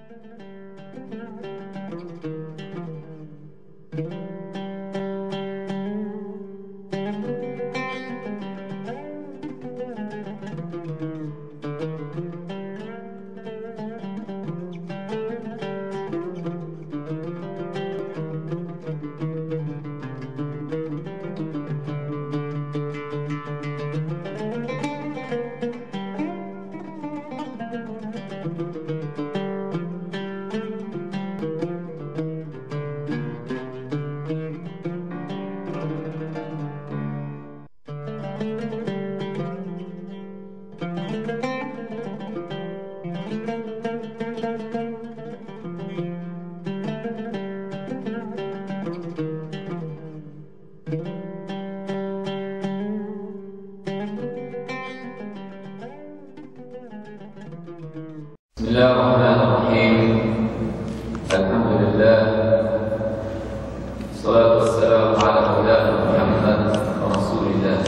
بسم الله الرحمن الرحيم. الحمد لله، والصلاة والسلام على مولانا محمد رسول الله.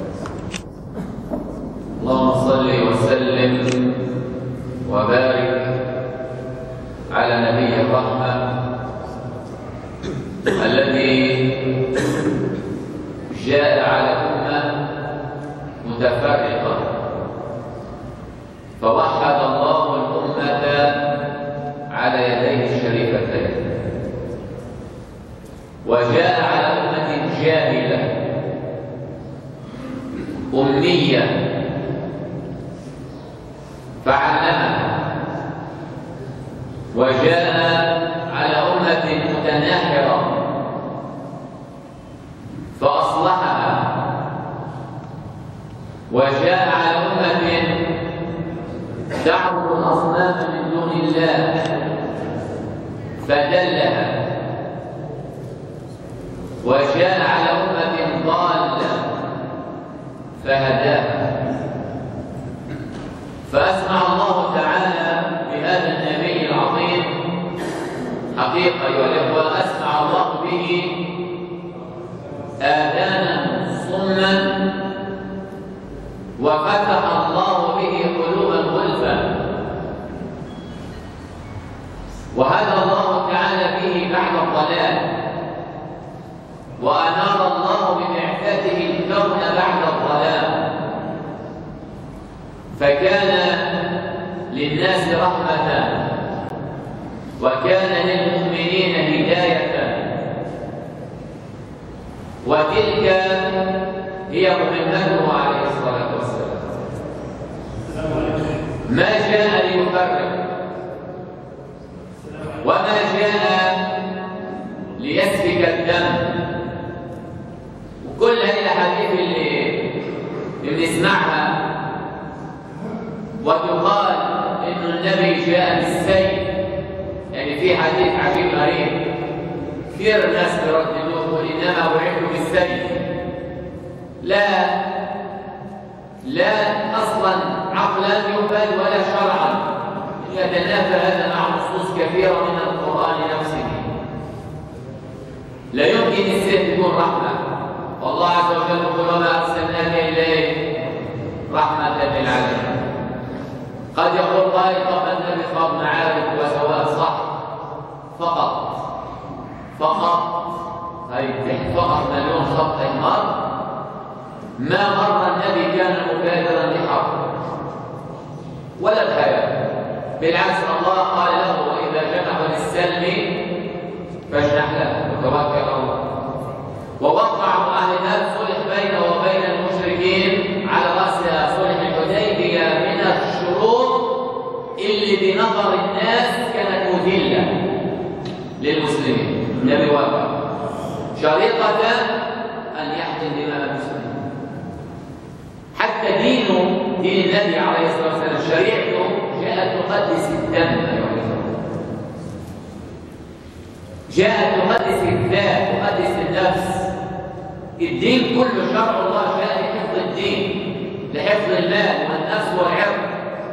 اللهم صل وسلم وبارك على نبي الرحمة الذي جاء على أمة متفرقة فوحد الله الأمة على يديه الشريفتين، وجاء على أمة جاهلة أمية فعلمها، وجاء على أمة متناحرة فأصلحها، وجاء على أمة تعبد الأصنام من دون الله فدلها، وجاء على أمة ضالة فهداها. فأسمع الله تعالى بهذا النبي العظيم حقيقة أيها الإخوة، أسمع الله به آذانا صما، وفتح الله به قلوبا غلفا، وهدى الله تعالى به بعد الضلال، وأنار الله ببعثته الكون بعد الظلام، فكان للناس رحمة، وكان للمؤمنين هداية، وتلك هي مهمته عليه الصلاة والسلام. ما جاء ليفرق، وما جاء ليسفك الدم، وكل هذه الأحاديث اللي بنسمعها وتقال إن النبي جاء بالسيف، يعني في حديث عجيب غريب كثير الناس بيرددوه، إنما بعثت بالسيف. لا أصلا عقلا يقبل ولا شرعا، يتنافى هذا مع نصوص كثيرة من القرآن نفسه. لا يمكن السيف تكون رحمة، والله عز وجل يقول وما أرسلناك إليه رحمة للعالمين. قد يقول قائل طب النبي خاض معارك وسواء، صح، فقط هي فقط مليون خط أحمر. ما مر النبي كان مبادرا لحرب ولا الحياة، بالعكس الله قال له وإذا جنحوا للسلم فاجنح له وتوكل على الله. ووقع معاهدات صلح بينه وبين المشركين، على رأسها صلح الحديبية، من الشروط اللي بنظر الناس كانت مذلة للمسلمين. النبي وافق شريطة أن يحكم دماء المسلمين. حتى دين النبي عليه الصلاة والسلام شريعته جاءت تقدس الدم، جاءت تقدس الذات، تقدس النفس. الدين كله شرع الله جاء لحفظ الدين، لحفظ المال والنفس والعرض،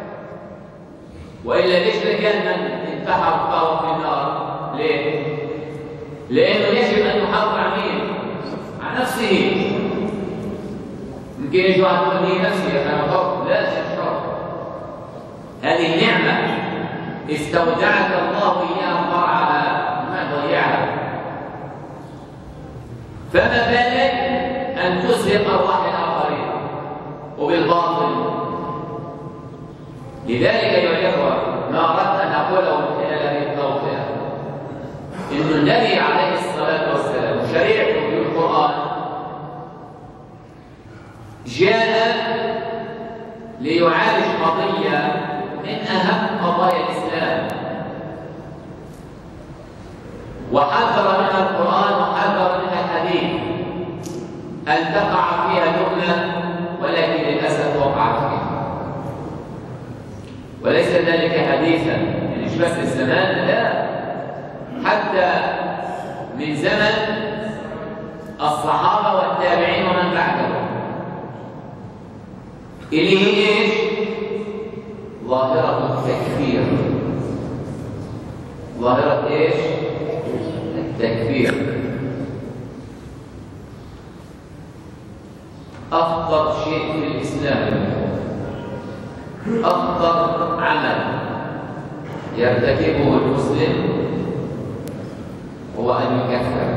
وإلا ليش كان من انتحر فهو في النار؟ ليه؟ لأنه يجب أن يحافظ على مين؟ على نفسه. يمكن يجوا عن نفسي أنا حر، لا تشعر. هذه النعمة استودعك الله إياها فرعها ما ضيعها، فما بالك أن تسرق أرواح الآخرين وبالباطل. لذلك أيها الإخوة ما أردت أن أقوله من خلال هذه التوضيح إن النبي عليه الصلاة والسلام شريعته في القرآن جاء ليعالج قضية من أهم قضايا الإسلام، وحذر منها القرآن وحذر منها الحديث أن تقع فيها لقمة، ولكن للأسف وقعت فيها. وليس ذلك حديثا، يعني مش بس الزمان، لا، حتى من زمن الصحابة والتابعين ومن بعدهم. اللي هي ايش؟ ظاهرة التكفير. ظاهرة ايش؟ التكفير. أخطر شيء في الإسلام، أخطر عمل يرتكبه المسلم هو أن يكفر.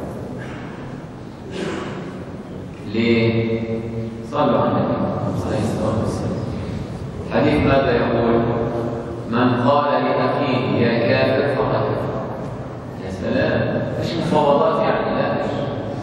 ليه؟ صلوا على النبي عليه الصلاة والسلام. الحديث ماذا يقول؟ من قال لأخيه يا كافر فقد كفر. يا سلام، ايش مفاوضات يعني؟ لا، ايش؟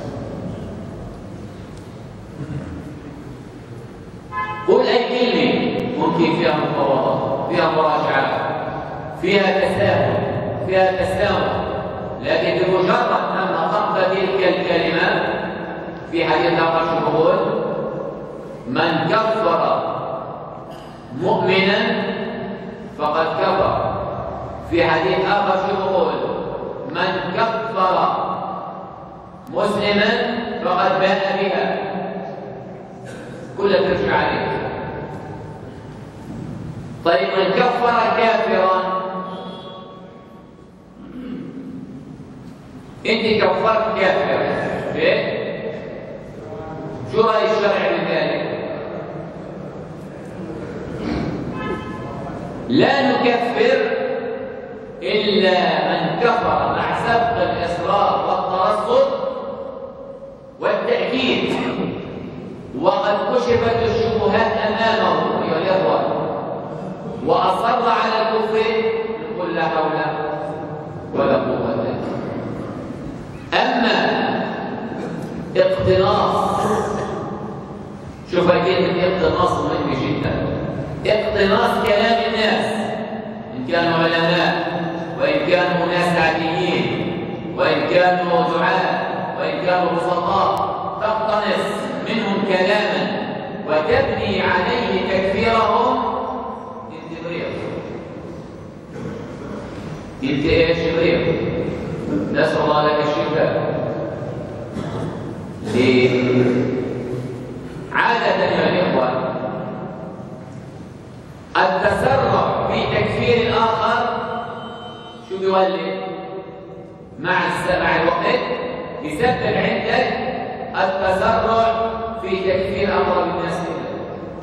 قل أي كلمة ممكن فيها مفاوضات، فيها مراجعة، فيها تساهل، فيها تساوي، لكن بمجرد أن نطقت تلك الكلمة في حديث آخر شو بقول؟ من كفر مؤمنا فقد كفر. في حديث آخر شو بقول؟ من كفر مسلما فقد باء بها. كلها ترجع عليك. طيب من كفر كافرا، انت كفرت كافرا، ليه؟ شو رأي الشرع بذلك؟ لا نكفر إلا من كفر مع سبق الإصرار والترصد والتأكيد، وقد كشفت الشبهات أمامه أيها الإخوة وأصر على الكفر، نقول لا حول ولا قوة إلا بالله. أما اقتناص، شوف كلمة اقتناص مهمة جدا. اقتناص كلام الناس، إن كانوا علماء وإن كانوا ناس عاديين وإن كانوا دعاة وإن كانوا بسطاء، تقتنص منهم كلاما وتبني عليه تكفيرهم. انت بريء، انت ايش؟ بريء. نسأل الله لك الشفاء. ليه؟ عادة يا الإخوة التسرع في تكفير الآخر شو بيولد؟ مع الوقت يسبب عندك التسرع في تكفير أقرب الناس لك.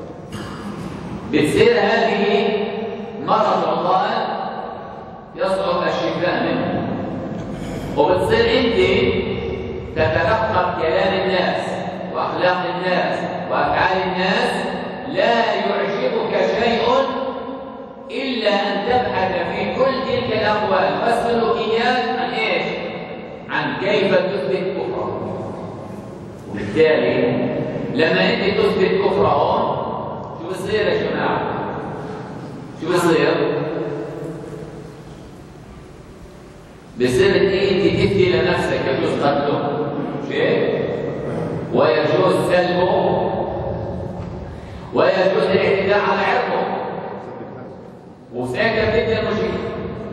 بتصير هذه مرض عضال يصعب الشفاء منه، وبتصير أنت تتلقى كلام الناس وأخلاق الناس وأفعال الناس، لا يعجبك شيء إلا أن تبحث في كل تلك الأقوال والسلوكيات عن إيش؟ عن كيف تثبت كفرهم. وبالتالي لما أنت تثبت كفرهم شو بصير يا جماعة؟ شو بصير؟ بصير أنت تفدي لنفسك، يجوز قتله شيء ويجوز سلبه ويجوز الاعتداء على عرضه، وساكن جدا المشكلة.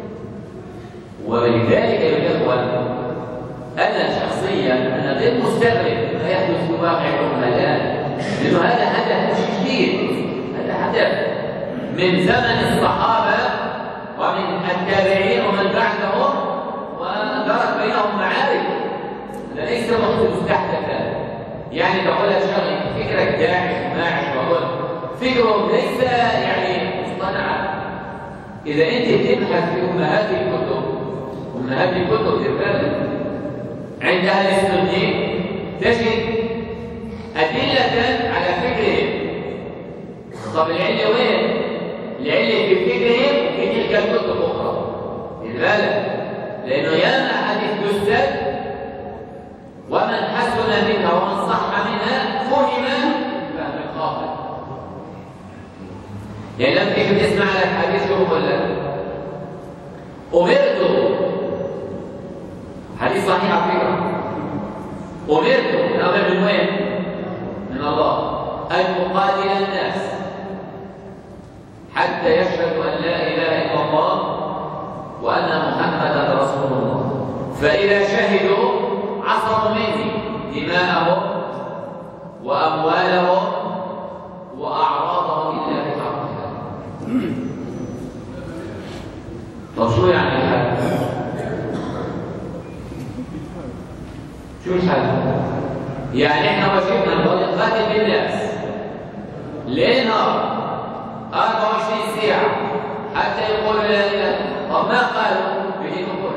ولذلك يا الإخوة أنا شخصيا أنا غير مستغرب ما يحدث في واقع الأمة الآن، لأنه هذا هدف مش جديد، هذا هدف من زمن الصحابة ومن التابعين ومن بعدهم، ودارت بينهم معارك. هذا ليس مستحدثا، يعني بقول لك شغله فكرك داعش، فكرهم ليس يعني مصطنعا، إذا أنت بتبحث في أمهات الكتب تبقى عند أهل السنة تجد أدلة على فكرهم. طب العلة وين؟ العلة في فكرهم في تلك الكتب أخرى. لذلك لأنه ياما حديث جسد ومن حسن منها ومن صح منها فهم فهم خاطئ. يعني لما تيجي تسمع لك حديث شو بقول لك؟ أمرت، حديث صحيح على فكرة، أمرت، الأمر من وين؟ من الله، أن أقاتل الناس حتى يشهدوا أن لا إله إلا الله وأن محمدا رسول الله، فإذا شهدوا عصموا مني دماءهم وأموالهم وأعراضهم إلا بحقها. طب شو يعني الحل؟ شو الحل؟ يعني احنا واجبنا نقاتل بالناس ليل نهار 24 ساعة حتى يقولوا لا إله. طب ما قالوا بيجي نقول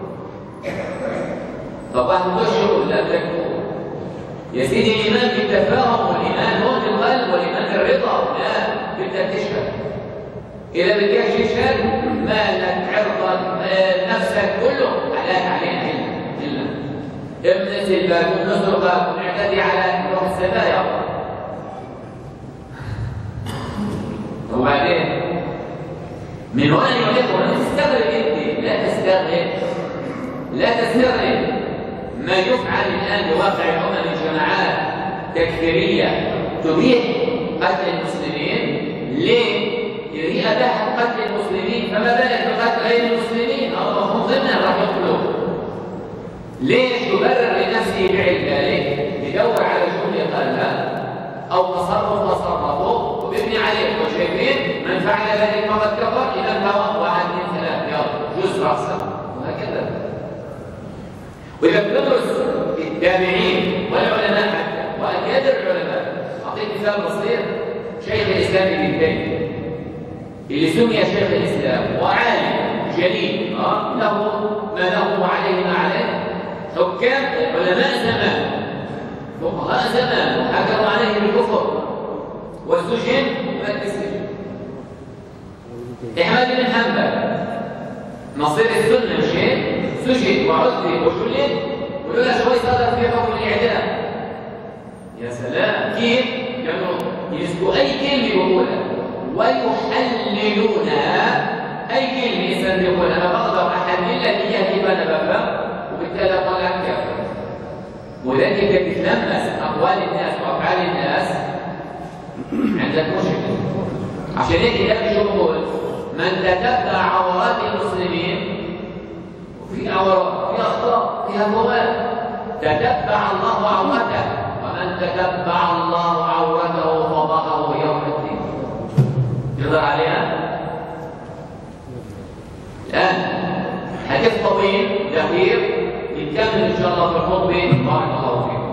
طب واحد تشهر لا تكفر يا سيدي. الإيمان بالتفاهم والإيمان هو في القلب والإيمان في الرضا. لا بدك تشهد. إذا بدك تشهد مالك عرضك نفسك كله حلال علينا إلا ابن سلبك ونصرك ونعتدي على روح السبايا. وبعدين من هنا يقول تستغرب انت، لا تستغرب ما يفعل الان بواقع الامم الجماعات تكفيريه تبيح قتل المسلمين. ليه؟ يريد اباحه قتل المسلمين، فما بالك بقتل غير المسلمين؟ الله من ضمنهم راح يقتلوه. ليش؟ يبرر لنفسه بعلم ذلك، يدور على جمله قالها او تصرف تصرفه وبيبني عليه. وشايفين من فعل ذلك فقد كفر. اذا هو 1 2 3 يلا جزء راسه وهكذا. واذا بندرس التابعين والعلماء حتى واكابر العلماء، اعطيك مثال بسيط. شيخ الاسلام ابن تيميه اللي سمي شيخ الاسلام وعالم جليل له ما له وعليه ما عليه. حكام علماء زمان فقهاء زمان حكموا عليه بالكفر والسجن ومات بالسجن. احمد بن حنبل نصير السنه مشي سجن وعذب وجلد ولولا شوي صدر في حكم الاعدام. يا سلام كيف؟ كانوا يمسكوا اي كلمه يقولها ويحللونها. اي كلمه انسان بيقول انا بقدر احلل لك اياها كيف انا بفهم وبالتالي اطلع كافر. ولكن تتلمس اقوال الناس وافعال الناس عندك مشكله. عشان هيك ده بيقول من تتبع عورات المسلمين وفي عورات في اخطاء فيها فوات تتبع الله عورته، ومن تتبع الله عورته فضحه يوم الدين. يظهر عليها الان حديث طويل دقيق يكمل ان شاء الله في الخطبه. بارك الله فيكم.